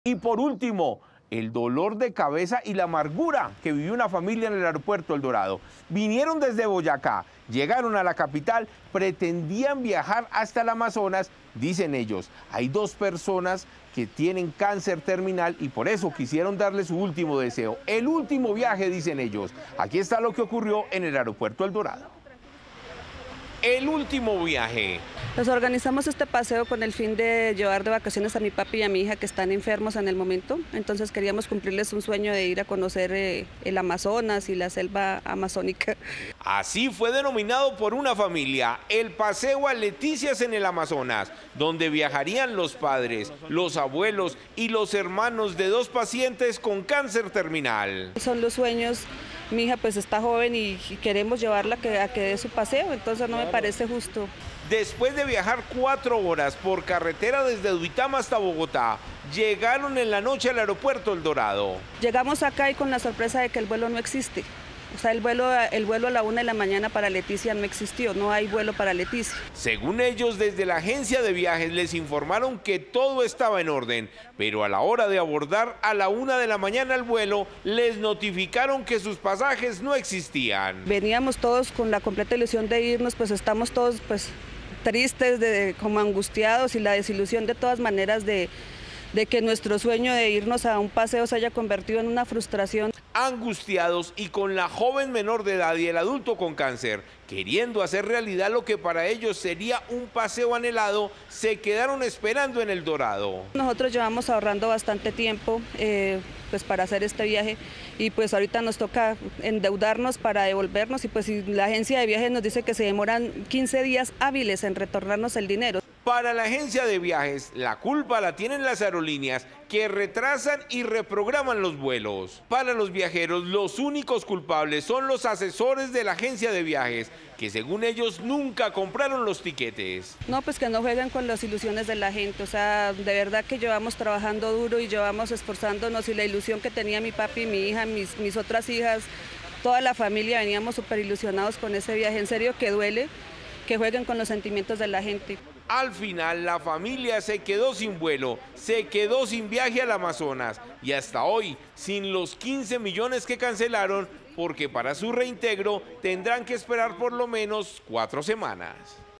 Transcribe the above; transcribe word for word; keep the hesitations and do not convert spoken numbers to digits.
Y por último, el dolor de cabeza y la amargura que vivió una familia en el aeropuerto El Dorado. Vinieron desde Boyacá, llegaron a la capital, pretendían viajar hasta el Amazonas, dicen ellos. Hay dos personas que tienen cáncer terminal y por eso quisieron darle su último deseo. El último viaje, dicen ellos. Aquí está lo que ocurrió en el aeropuerto El Dorado. El último viaje. Nos organizamos este paseo con el fin de llevar de vacaciones a mi papi y a mi hija que están enfermos en el momento. Entonces queríamos cumplirles un sueño de ir a conocer eh, el Amazonas y la selva amazónica. Así fue denominado por una familia el paseo a Leticias en el Amazonas, donde viajarían los padres, los abuelos y los hermanos de dos pacientes con cáncer terminal. Son los sueños. Mi hija pues está joven y queremos llevarla a que, a que dé su paseo, entonces no me parece justo. Después de viajar cuatro horas por carretera desde Duitama hasta Bogotá, llegaron en la noche al aeropuerto El Dorado. Llegamos acá y con la sorpresa de que el vuelo no existe. O sea, el vuelo, el vuelo a la una de la mañana para Leticia no existió, no hay vuelo para Leticia. Según ellos, desde la agencia de viajes les informaron que todo estaba en orden, pero a la hora de abordar a la una de la mañana el vuelo, les notificaron que sus pasajes no existían. Veníamos todos con la completa ilusión de irnos, pues estamos todos pues tristes, de, como angustiados y la desilusión de todas maneras de, de que nuestro sueño de irnos a un paseo se haya convertido en una frustración. Angustiados y con la joven menor de edad y el adulto con cáncer, queriendo hacer realidad lo que para ellos sería un paseo anhelado, se quedaron esperando en El Dorado. Nosotros llevamos ahorrando bastante tiempo eh, pues para hacer este viaje y pues ahorita nos toca endeudarnos para devolvernos y pues si la agencia de viajes nos dice que se demoran quince días hábiles en retornarnos el dinero. Para la agencia de viajes, la culpa la tienen las aerolíneas que retrasan y reprograman los vuelos. Para los viajeros, los únicos culpables son los asesores de la agencia de viajes, que según ellos nunca compraron los tiquetes. No, pues que no jueguen con las ilusiones de la gente, o sea, de verdad que llevamos trabajando duro y llevamos esforzándonos y la ilusión que tenía mi papi, mi hija, mis, mis otras hijas, toda la familia veníamos súper ilusionados con ese viaje, en serio que duele que jueguen con los sentimientos de la gente. Al final, la familia se quedó sin vuelo, se quedó sin viaje al Amazonas y hasta hoy sin los quince millones que cancelaron porque para su reintegro tendrán que esperar por lo menos cuatro semanas.